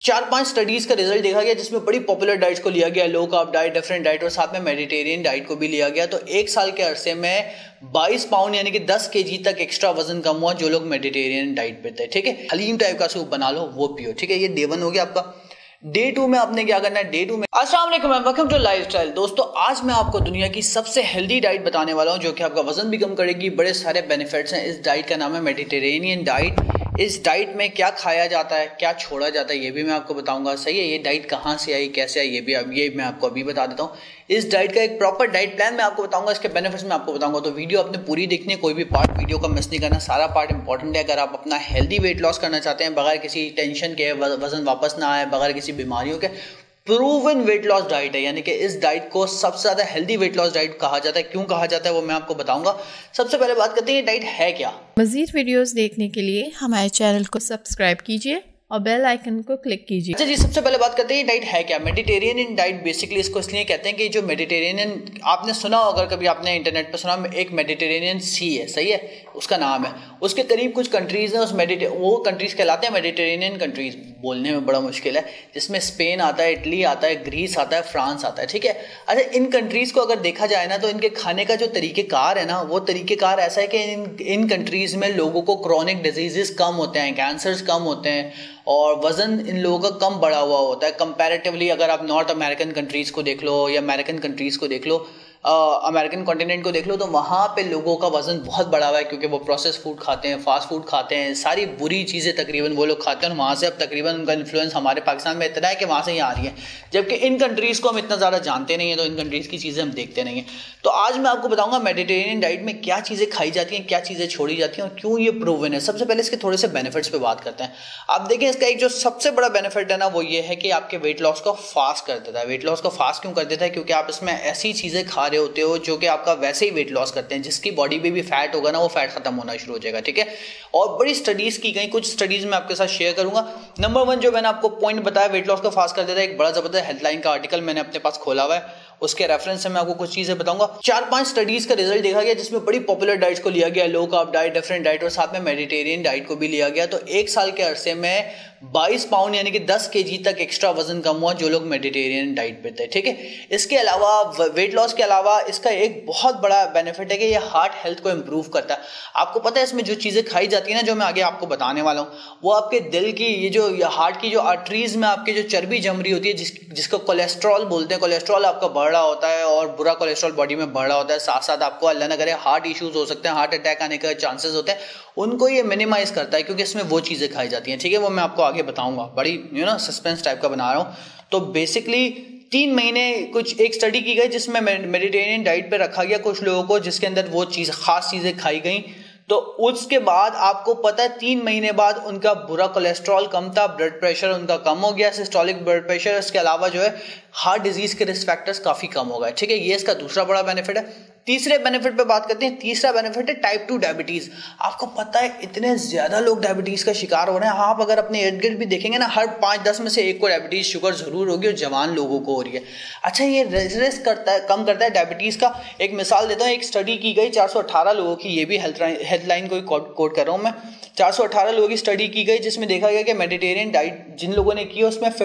4-5 studies का result देखा गया जिसमें बड़ी पॉपुलर डाइट्स को लिया गया, low carb diet, different diet और साथ में मेडिटेरियन डाइट को भी लिया गया। तो एक साल के अरसे में 22 पाउंड यानी कि 10 केजी तक एक्स्ट्रा वजन कम हुआ जो लोग मेडिटेरियन डाइट पे थे। ठीक है, हलीम टाइप का सूप बना लो, वो पियो। ठीक है, ये डे 1 हो गया आपका। डे 2 में आपने क्या करना है? डे 2 में अस्सलाम वालेकुम, वेलकम टू लाइफस्टाइल। दोस्तों, आज मैं आपको दुनिया की सबसे हेल्दी डाइट बताने वाला हूं जो कि आपका वजन भी कम करेगी, बड़े सारे बेनिफिट्स हैं। इस डाइट का नाम है मेडिटेरेनियन डाइट। इस डाइट में क्या खाया जाता है, क्या छोड़ा जाता है, ये भी मैं आपको बताऊंगा। सही है, ये डाइट कहाँ से आई, कैसे आई, ये मैं आपको अभी बता देता हूँ। इस डाइट का एक प्रॉपर डाइट प्लान मैं आपको बताऊंगा, इसके बेनिफिट्स मैं आपको बताऊंगा। तो वीडियो आपने पूरी देखनी है, कोई भी पार्ट वीडियो का मिस नहीं करना, सारा पार्ट इंपॉर्टेंट है। अगर आप अपना हेल्दी वेट लॉस करना चाहते हैं बगैर किसी टेंशन के, वजन वापस ना आए, बगैर किसी बीमारियों के, प्रूवन वेट लॉस डाइट है। यानी कि इस डाइट को सबसे ज्यादा हेल्दी वेट लॉस डाइट कहा जाता है। क्यों कहा जाता है वो मैं आपको बताऊंगा। सबसे पहले बात करते हैं ये डाइट है क्या। मजीद वीडियोस देखने के लिए हमारे चैनल को सब्सक्राइब कीजिए और बेल आइकन को क्लिक कीजिए। अच्छा जी, सबसे पहले बात करते हैं ये डाइट है क्या। मेडिटेरेनियन डाइट बेसिकली इसको इसलिए कहते हैं कि जो मेडिटेरेनियन आपने सुना हो, अगर कभी आपने इंटरनेट पर सुना, एक मेडिटेरेनियन सी है, सही है, उसका नाम है। उसके करीब कुछ कंट्रीज हैं, वो कंट्रीज कहलाते हैं मेडिटेरेनियन कंट्रीज। बोलने में बड़ा मुश्किल है, जिसमें स्पेन आता है, इटली आता है, ग्रीस आता है, फ्रांस आता है। ठीक है, अच्छा, इन कंट्रीज को अगर देखा जाए ना तो इनके खाने का जो तरीक़ेकार है ना, वो तरीक़ेकार ऐसा है कि इन कंट्रीज में लोगों को क्रॉनिक डिजीजेस कम होते हैं, कैंसर्स कम होते हैं और वजन इन लोगों का कम बढ़ा हुआ होता है कंपैरेटिवली। अगर आप नॉर्थ अमेरिकन कंट्रीज को देख लो या अमेरिकन कंट्रीज को देख लो, अमेरिकन कॉन्टिनेंट को देख लो, तो वहाँ पे लोगों का वजन बहुत बढ़ा हुआ है क्योंकि वो प्रोसेस फूड खाते हैं, फास्ट फूड खाते हैं, सारी बुरी चीज़ें तकरीबन वो लोग खाते हैं। और वहाँ से अब तकरीबन उनका इन्फ्लुएंस हमारे पाकिस्तान में इतना है कि वहाँ से यहाँ आ रही है, जबकि इन कंट्रीज़ को हम इतना ज़्यादा जानते नहीं हैं, तो इन कंट्रीज़ की चीज़ें हम देखते नहीं हैं। तो आज मैं आपको बताऊँगा मेडिटेरेनियन डाइट में क्या चीज़ें खाई जाती हैं, क्या चीज़ें छोड़ी जाती हैं और क्यों ये प्रूवन है। सबसे पहले इसके थोड़े से बेनिफिट्स पे बात करते हैं। आप देखें, इसका एक जो सबसे बड़ा बेनिफिट है ना, वो ये है कि आपके वेट लॉस को फास्ट कर देता है। वेट लॉस को फास्ट क्यों कर देता है? क्योंकि आप इसमें ऐसी चीज़ें खा रहे होते हो जो कि आपका वैसे ही वेट लॉस करते हैं। जिसकी बॉडी में भी फैट होगा ना, वो फैट खत्म होना शुरू हो जाएगा। ठीक है, और बड़ी स्टडीज की गई, कुछ स्टडीज मैं आपके साथ शेयर करूंगा। नंबर 1 जो मैंने आपको पॉइंट बताया वेट लॉस को फास्ट कर देता है, एक बड़ा जबरदस्त हेडलाइन का आर्टिकल मैंने अपने पास खोला हुआ है, उसके रेफरेंस से मैं आपको कुछ चीजें बताऊंगा। 4-5 स्टडीज का रिजल्ट देखा गया जिसमें बड़ी पॉपुलर डाइट्स को लिया गया, low carb diet, different diet और साथ में मेडिटेरियन डाइट को भी लिया गया। तो एक साल के अरसे में 22 पाउंड यानी कि 10 केजी तक एक्स्ट्रा वजन कम हुआ जो लोग मेडिटेरियन डाइट पे थे। ठीक है, इसके अलावा वेट लॉस के अलावा इसका एक बहुत बड़ा बेनिफिट है कि ये हार्ट हेल्थ को इंप्रूव करता है। आपको पता है इसमें जो चीज़ें खाई जाती है ना, जो मैं आगे आपको बताने वाला हूँ, वो आपके दिल की, ये जो हार्ट की जो आर्टरीज में आपके जो चर्बी जम रही होती है, जिसको कोलेस्ट्रॉल बोलते हैं, कोलेस्ट्रॉल आपका बढ़ रहा होता है और बुरा कोलेस्ट्रॉल बॉडी में बढ़ रहा होता है। साथ साथ आपको अल्लाह ना करे हार्ट इश्यूज हो सकते हैं, हार्ट अटैक आने के चांसेस होते हैं, उनको ये मिनिमाइज करता है क्योंकि इसमें वो चीज़ें खाई जाती हैं। ठीक है, वो मैं आपको आगे बताऊंगा, बड़ी सस्पेंस टाइप का बना रहा हूँ। तो बेसिकली 3 महीने कुछ एक स्टडी की गई जिसमें मेडिटेरियन डाइट पे रखा गया कुछ लोगों को, जिसके अंदर वो चीज़ खास चीज़ें खाई गई। तो उसके बाद आपको पता है 3 महीने बाद उनका बुरा कोलेस्ट्रॉल कम था, ब्लड प्रेशर उनका कम हो गया, सिस्टोलिक ब्लड प्रेशर, इसके अलावा जो है हार्ट डिजीज के रिस्क फैक्टर्स काफ़ी कम हो गए। ठीक है, ये इसका दूसरा बड़ा बेनिफिट है। तीसरे बेनिफिट पे बात करते हैं। तीसरा बेनिफिट है टाइप 2 डायबिटीज़। आपको पता है इतने ज़्यादा लोग डायबिटीज़ का शिकार हो रहे हैं। आप अगर अपने इर्द गिर्द भी देखेंगे ना, हर 5-10 में से एक को डायबिटीज़, शुगर ज़रूर होगी और जवान लोगों को हो रही है। अच्छा, ये रिस्क कम करता है डायबिटीज़ का। एक मिसाल देता हूँ, एक स्टडी की गई 418 लोगों की, ये भी हेल्थलाइन को कोट कर रहा हूँ मैं। 418 लोगों की स्टडी की गई जिसमें देखा गया कि मेडिटेरियन डाइट जिन लोगों ने की उसमें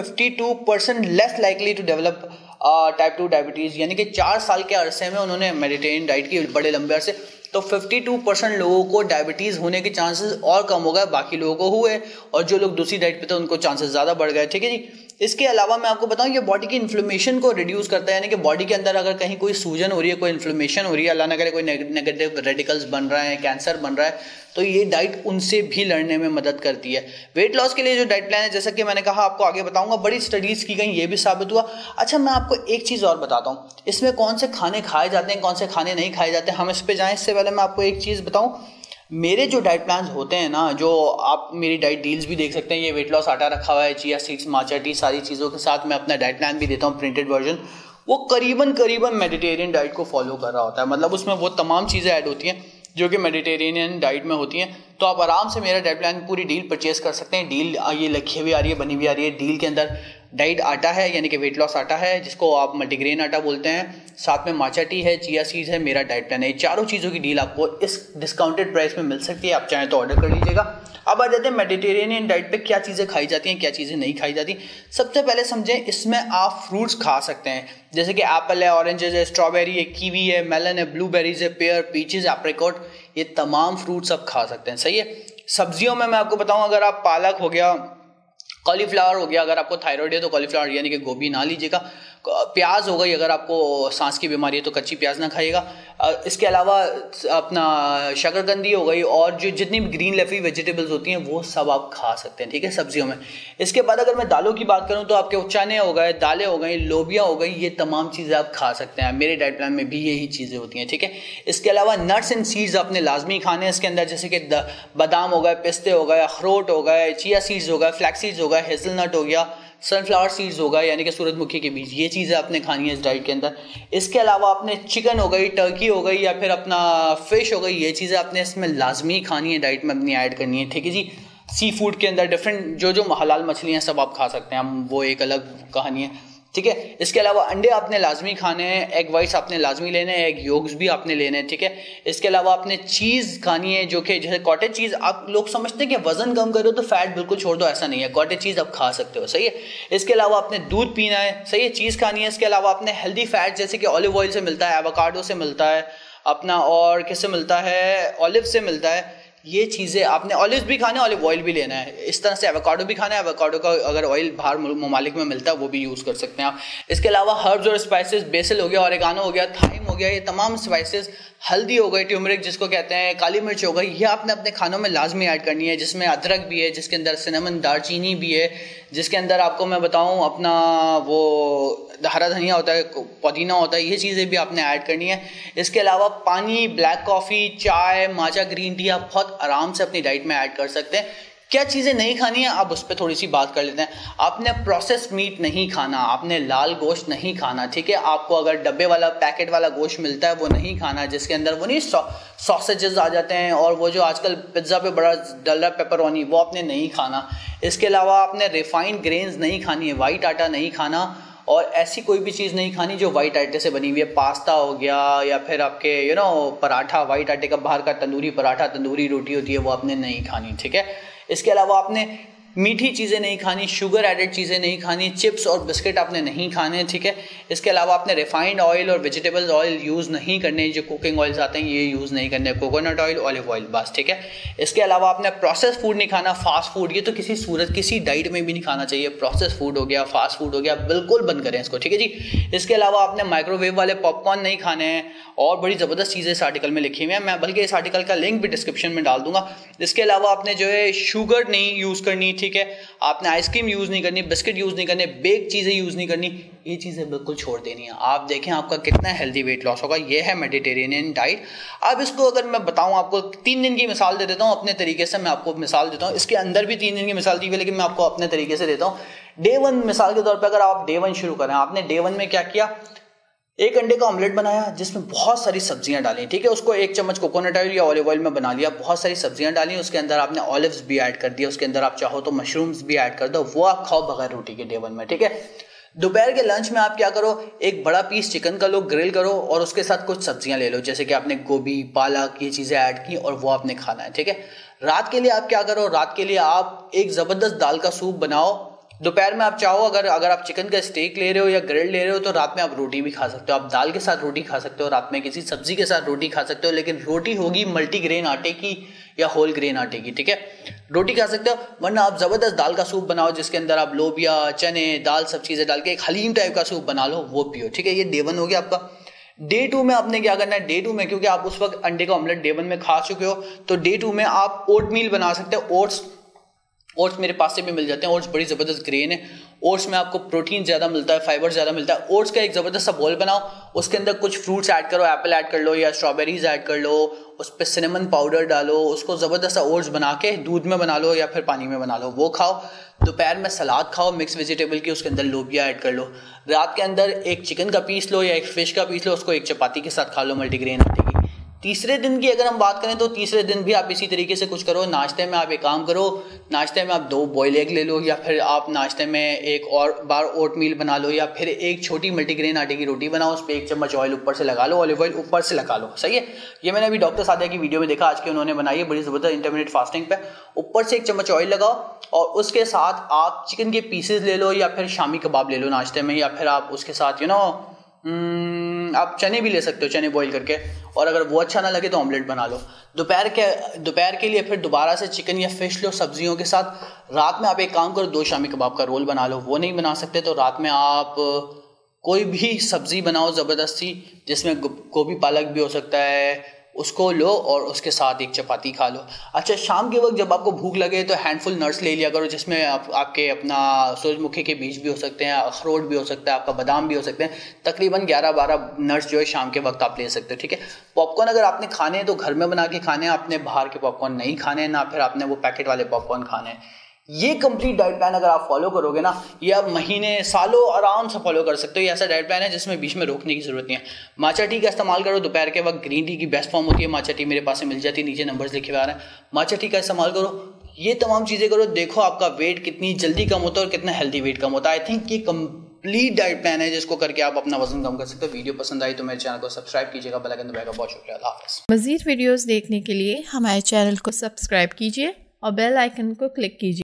52% less likely to develop type 2 diabetes. यानी कि 4 साल के अरसे में उन्होंने मेडिटेरियन डाइट की, बड़े लंबे अरसे, तो 52% लोगों को डायबिटीज़ होने के चांसेस और कम हो गए, बाकी लोगों को हुए, और जो लोग दूसरी डाइट पे थे उनको चांसेस ज़्यादा बढ़ गए। ठीक है जी, इसके अलावा मैं आपको बताऊं, ये बॉडी की इन्फ्लेमेशन को रिड्यूस करता है। यानी कि बॉडी के अंदर अगर कहीं कोई सूजन हो रही है, कोई इन्फ्लेमेशन हो रही है, अल्लाह ना करे कोई नेगेटिव रेडिकल्स बन रहा है, कैंसर बन रहा है, तो ये डाइट उनसे भी लड़ने में मदद करती है। वेट लॉस के लिए जो डाइट प्लान है, जैसा कि मैंने कहा, आपको आगे बताऊंगा, बड़ी स्टडीज़ की गई, ये भी साबित हुआ। अच्छा, मैं आपको एक चीज़ और बताता हूँ, इसमें कौन से खाने खाए जाते हैं, कौन से खाने नहीं खाए जाते हैं। हम इस पर जाएँ इससे पहले मैं आपको एक चीज़ बताऊँ। मेरे जो डाइट प्लान्स होते हैं ना, जो आप मेरी डाइट डील्स भी देख सकते हैं, ये वेट लॉस आटा रखा हुआ है, चिया सीड्स, माचा टी, सारी चीज़ों के साथ मैं अपना डाइट प्लान भी देता हूँ, प्रिंटेड वर्जन। वो करीबन मेडिटेरियन डाइट को फॉलो कर रहा होता है। मतलब उसमें वो तमाम चीज़ें ऐड होती हैं जो कि मेडिटेरेनियन डाइट में होती हैं। तो आप आराम से मेरा डाइट प्लान पूरी डील परचेस कर सकते हैं। डील ये लिखी हुई आ रही है, बनी हुई आ रही है। डील के अंदर डाइट आटा है यानी कि वेट लॉस आटा है जिसको आप मल्टीग्रेन आटा बोलते हैं, साथ में माचा टी है, चिया सीड्स है, मेरा डाइट प्लान है। ये चारों चीज़ों की डील आपको इस डिस्काउंटेड प्राइस में मिल सकती है, आप चाहें तो ऑर्डर कर लीजिएगा। अब आ जाते हैं मेडिटेरेनियन डाइट पे क्या चीज़ें खाई जाती हैं, क्या चीज़ें नहीं खाई जाती। सबसे पहले समझें, इसमें आप फ्रूट्स खा सकते हैं जैसे कि एप्पल है, ऑरेंजेस है, स्ट्रॉबेरी है, कीवी है, मेलन है, ब्लूबेरीज है, पेयर, पीचेस, एप्रिकॉट, ये तमाम फ्रूट्स आप खा सकते हैं। सही है। सब्जियों में मैं आपको बताऊं, अगर आप पालक हो गया, कॉलीफ्लावर हो गया, अगर आपको थायराइड है तो कॉलीफ्लावर यानी कि गोभी ना लीजिएगा। प्याज हो गई, अगर आपको सांस की बीमारी है तो कच्ची प्याज ना खाइएगा। इसके अलावा अपना शकरकंदी हो गई और जो जितनी भी ग्रीन लेफी वेजिटेबल्स होती हैं वो सब आप खा सकते हैं, ठीक है, सब्जियों में। इसके बाद अगर मैं दालों की बात करूं तो आपके चने हो गए, दालें हो गई, लोबिया हो गई, ये तमाम चीज़ें आप खा सकते हैं। मेरे डाइट प्लान में भी यही चीज़ें होती हैं, ठीक है। इसके अलावा नट्स एंड सीड्स आपने लाजमी खाने हैं इसके अंदर, जैसे कि बादाम हो गए, पिस्ते हो गए, अखरोट हो गए, चिया सीड्स हो गए, फ्लैक्स सीड्स हो गए, हेज़लनट हो गया, सनफ्लावर सीड्स होगा यानी कि सूरजमुखी के बीज, ये चीज़ें आपने खानी है इस डाइट के अंदर। इसके अलावा आपने चिकन हो गई, टर्की हो गई या फिर अपना फिश हो गई, ये चीज़ें आपने इसमें लाजमी खानी है, डाइट में अपनी ऐड करनी है, ठीक है जी। सी फूड के अंदर डिफरेंट जो हलाल मछलियाँ सब आप खा सकते हैं, हम वो एक अलग कहानी है, ठीक है। इसके अलावा अंडे आपने लाजमी खाने हैं, एग वाइट्स आपने लाजमी लेने हैं, एग योग्स भी आपने लेने हैं, ठीक है। इसके अलावा आपने चीज़ खानी है जो कि जैसे कॉटेज चीज़, आप लोग समझते हैं कि वजन कम करो तो फैट बिल्कुल छोड़ दो, ऐसा नहीं है, कॉटेज चीज़ आप खा सकते हो, सही है। इसके अलावा आपने दूध पीना है, सही है, चीज़ खानी है। इसके अलावा आपने हेल्दी फैट जैसे कि ऑलिव ऑयल से मिलता है, एवोकाडो से मिलता है अपना, और किससे मिलता है, ऑलिव से मिलता है, ये चीज़ें आपने, ऑलिव भी खाना है, ऑलिव ऑयल भी लेना है। इस तरह से एवोकाडो भी खाना है, एवोकाडो का अगर ऑयल बाहर ममालिक में मिलता है वो भी यूज़ कर सकते हैं आप। इसके अलावा हर्ब्स और स्पाइसेस, बेसिल हो गया, ऑरिगानो हो गया, थाइम हो गया, ये तमाम स्पाइसेस, हल्दी हो गई, ट्यूमरिक जिसको कहते हैं, काली मिर्च हो गई, ये आपने अपने खानों में लाजमी ऐड करनी है, जिसमें अदरक भी है, जिसके अंदर सिनेमन, दालचीनी भी है, जिसके अंदर आपको मैं बताऊं अपना वो हरा धनिया होता है, पुदीना होता है, ये चीज़ें भी आपने ऐड करनी है। इसके अलावा पानी, ब्लैक कॉफ़ी, चाय, माचा ग्रीन टी आप बहुत आराम से अपनी डाइट में ऐड कर सकते हैं। क्या चीज़ें नहीं खानी है, अब उस पर थोड़ी सी बात कर लेते हैं। आपने प्रोसेस मीट नहीं खाना, आपने लाल गोश्त नहीं खाना, ठीक है। आपको अगर डब्बे वाला पैकेट वाला गोश्त मिलता है वो नहीं खाना, जिसके अंदर वो नहीं सॉसेजेस आ जाते हैं और वो जो आजकल पिज्ज़ा पे बड़ा डल रहा है पेपरोनी, वो आपने नहीं खाना। इसके अलावा आपने रिफाइंड ग्रेन्स नहीं खानी है, वाइट आटा नहीं खाना, और ऐसी कोई भी चीज़ नहीं खानी जो वाइट आटे से बनी हुई है, पास्ता हो गया या फिर आपके पराठा, वाइट आटे का बाहर का तंदूरी पराठा, तंदूरी रोटी होती है, वो आपने नहीं खानी, ठीक है। इसके अलावा आपने मीठी चीज़ें नहीं खानी, शुगर एडेड चीज़ें नहीं खानी, चिप्स और बिस्किट आपने नहीं खाने, ठीक है। इसके अलावा आपने रिफाइंड ऑयल और वेजिटेबल्स ऑयल यूज़ नहीं करने, जो कुकिंग ऑयल्स आते हैं ये यूज़ नहीं करने, कोकोनट ऑयल, ऑलिव ऑयल, बस, ठीक है। इसके अलावा आपने प्रोसेस फूड नहीं खाना, फास्ट फूड, ये तो किसी सूरत किसी डाइट में भी नहीं खाना चाहिए। प्रोसेस फूड हो गया, फास्ट फूड हो गया, बिल्कुल बंद करें इसको, ठीक है जी। इसके अलावा आपने माइक्रोवेव वाले पॉपकॉर्न नहीं खाने हैं, और बड़ी ज़बरदस्त चीज़ें इस आर्टिकल में लिखी हुई हैं, मैं बल्कि इस आर्टिकल का लिंक भी डिस्क्रिप्शन में डाल दूंगा। इसके अलावा आपने जो है शुगर नहीं यूज़ करनी, ठीक है। आपने आइसक्रीम यूज़ नहीं करनी, बिस्किट यूज़ नहीं करने, बेक चीज़ें यूज़ नहीं करनी, ये चीज़ें बिल्कुल छोड़ देनी है। आप देखें आपका कितना हेल्दी वेट लॉस होगा। ये है मेडिटेरेनियन डाइट। अब इसको अगर मैं बताऊं, आपको 3 दिन की मिसाल दे देता हूं अपने तरीके से, मैं आपको मिसाल देता हूं। इसके अंदर भी 3 दिन की मिसाल दी हुई है, लेकिन मैं आपको अपने तरीके से देता हूं। डे 1 मिसाल के तौर पर अगर आप डे 1 शुरू करें, आपने डे 1 में क्या किया, एक अंडे का ऑमलेट बनाया जिसमें बहुत सारी सब्जियां डाली, ठीक है। उसको 1 चम्मच कोकोनट ऑयल या ऑलिव ऑयल में बना लिया, बहुत सारी सब्जियां डाली, उसके अंदर आपने ऑलिव्स भी ऐड कर दिया, उसके अंदर आप चाहो तो मशरूम्स भी ऐड कर दो, वो आप खाओ बगैर रोटी के डे 1 में, ठीक है। दोपहर के लंच में आप क्या करो, एक बड़ा पीस चिकन का लो, ग्रिल करो और उसके साथ कुछ सब्जियां ले लो, जैसे कि आपने गोभी, पालक, ये चीज़ें ऐड की और वो आपने खाना है, ठीक है। रात के लिए आप क्या करो, रात के लिए आप एक ज़बरदस्त दाल का सूप बनाओ। दोपहर में आप चाहो अगर आप चिकन का स्टेक ले रहे हो या ग्रिल ले रहे हो तो रात में आप रोटी भी खा सकते हो, आप दाल के साथ रोटी खा सकते हो, रात में किसी सब्जी के साथ रोटी खा सकते हो, लेकिन रोटी होगी मल्टीग्रेन आटे की या होल ग्रेन आटे की, ठीक है। रोटी खा सकते हो, वरना आप ज़बरदस्त दाल का सूप बनाओ जिसके अंदर आप लोबिया, चने, दाल सब चीज़ें डाल के एक हलीम टाइप का सूप बना लो, वो पियो, ठीक है। ये डे 1 हो गया आपका। डे 2 में आपने क्या करना है, डे 2 में क्योंकि आप उस वक्त अंडे का ऑमलेट डे 1 में खा चुके हो, तो डे 2 में आप ओट मील बना सकते हो। ओट्स मेरे पास से भी मिल जाते हैं, ओट्स बड़ी ज़बरदस्त ग्रेन है, ओट्स में आपको प्रोटीन ज़्यादा मिलता है, फाइबर ज़्यादा मिलता है। ओट्स का एक ज़बरदस्त सा बॉल बनाओ, उसके अंदर कुछ फ्रूट्स ऐड करो, एप्पल ऐड कर लो या स्ट्रॉबेरीज ऐड कर लो, उस पर सिनेमन पाउडर डालो, उसको ज़बरदस्त सा ओट्स बना के दूध में बना लो या फिर पानी में बना लो, वो खाओ। दोपहर में सलाद खाओ मिक्स वेजिटेबल की, उसके अंदर लोबिया ऐड कर लो। रात के अंदर एक चिकन का पीस लो या एक फ़िश का पीस लो, उसको एक चपाती के साथ खा लो मल्टीग्रेन आटे की। तीसरे दिन की अगर हम बात करें तो तीसरे दिन भी आप इसी तरीके से कुछ करो। नाश्ते में आप एक काम करो, नाश्ते में आप 2 बॉयल एग ले लो, या फिर आप नाश्ते में एक और बार ओट मील बना लो, या फिर एक छोटी मल्टीग्रेन आटे की रोटी बनाओ, उस पर 1 चम्मच ऑयल ऊपर से लगा लो, ऑलिव ऑयल ऊपर से लगा लो। सही है, ये मैंने अभी डॉक्टर सादिया की वीडियो में देखा, आज की उन्होंने बनाई है, बड़ी ज़बरदस्त इंटरमीडिएट फास्टिंग पे। ऊपर से 1 चम्मच ऑयल लगाओ और उसके साथ आप चिकन के पीसेज ले लो, या फिर शामी कबाब ले लो नाश्ते में, या फिर आप उसके साथ आप चने भी ले सकते हो, चने बॉईल करके, और अगर वो अच्छा ना लगे तो ऑमलेट बना लो। दोपहर के लिए फिर दोबारा से चिकन या फिश लो सब्जियों के साथ। रात में आप एक काम करो, 2 शामी कबाब का रोल बना लो। वो नहीं बना सकते तो रात में आप कोई भी सब्जी बनाओ ज़बरदस्ती, जिसमें गोभी पालक भी हो सकता है, उसको लो और उसके साथ 1 चपाती खा लो। अच्छा, शाम के वक्त जब आपको भूख लगे तो हैंडफुल नट्स ले लिया करो, जिसमें आपके अपना सूरजमुखी के बीज भी हो सकते हैं, अखरोट भी हो सकता है, आपका बादाम भी हो सकते हैं। तकरीबन 11-12 नट्स जो है शाम के वक्त आप ले सकते हो। ठीक है, पॉपकॉर्न अगर आपने खाने हैं तो घर में बना के खाने हैं, आपने बाहर के पॉपकॉर्न नहीं खाने हैं, ना फिर आपने वो पैकेट वाले पॉपकॉर्न खाने हैं। ये कंप्लीट डाइट प्लान अगर आप फॉलो करोगे ना, ये आप महीने सालों आराम से फॉलो कर सकते हो। ये ऐसा डाइट प्लान है जिसमें बीच में रोकने की जरूरत नहीं है। माचा टी का इस्तेमाल करो दोपहर के वक्त, ग्रीन टी की बेस्ट फॉर्म होती है माचा टी, मेरे पास से मिल जाती है, नीचे नंबर्स लिखे हुए आ रहे हैं। माचा टी का इस्तेमाल करो, ये तमाम चीज़ें करो, देखो आपका वेट कितनी जल्दी कम होता है और कितना हेल्दी वेट कम होता है। आई थिंक ये कंप्लीट डाइट प्लान है जिसको करके आप अपना वजन कम कर सकते हो। वीडियो पसंद आई तो मेरे चैनल को सब्सक्राइब कीजिएगा, बेल आइकन दबाइएगा। बहुत शुक्रिया, अल्लाह हाफ़िज़। मज़ीद वीडियोस देखने के लिए हमारे चैनल को सब्सक्राइब कीजिए और बेल आइकन को क्लिक कीजिए।